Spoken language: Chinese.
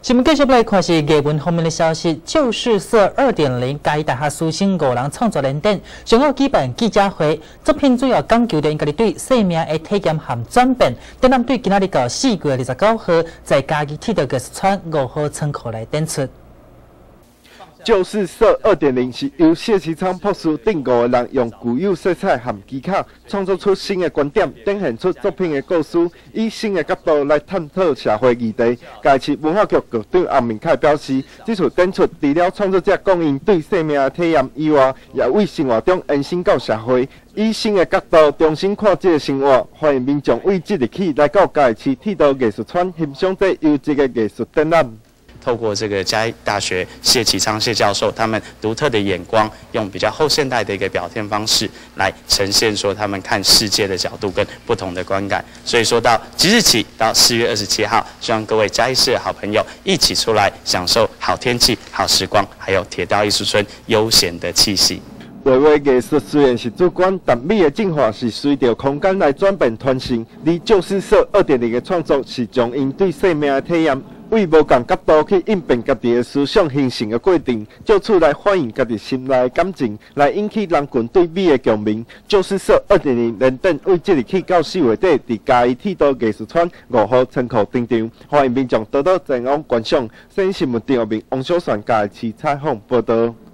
新闻继续来看是艺文方面的消息。就是社2.0嘉义大学师生5人创作联展，上午举办记者会，作品主要讲求着因家己对生命的体验和转变。展览对今仔日到4月29号，在嘉义铁道艺术村5号仓库来展出。 就是社2.0是由谢其昌博士等5个人用具有色彩和技巧，创作出新的观点，展现出作品的故事，以新的角度来探讨社会议题。嘉义文化局局长洪明凯表示，这次展出除了创作者讲因对生命的体验以外，也为生活中延伸到社会，以新的角度重新看这个生活。欢迎民众为即日起来到嘉义市铁道艺术村欣赏这优质的艺术展览。 透过这个嘉义大学谢其昌谢教授他们独特的眼光，用比较后现代的一个表现方式来呈现说他们看世界的角度跟不同的观感。所以说到即日起到4月27号，希望各位嘉义市的好朋友一起出来享受好天气、好时光，还有铁道艺术村悠闲的气息。 画画艺术虽然是主观，但美的进化是随着空间来转变传承。而就是社2.0的创作是将因对生命的体验，为无同角度去应变家己的思想形成的过程，借此来反映家己心内的感情，来引起人群对美的共鸣。就是社2.0联展为即日起到4月底，伫嘉义铁道艺术村5号仓库登场，欢迎民众多多前往观赏。新闻张明、王小璇嘉义市采访报道。